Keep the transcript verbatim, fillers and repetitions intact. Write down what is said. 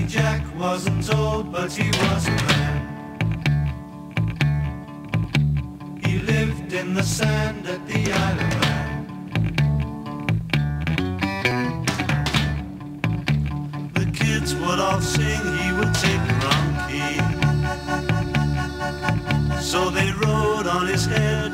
Jack wasn't old, but he was a man. He lived in the sand at the Isle of Man. The kids would all sing, he would take the wrong key. So they rode on his head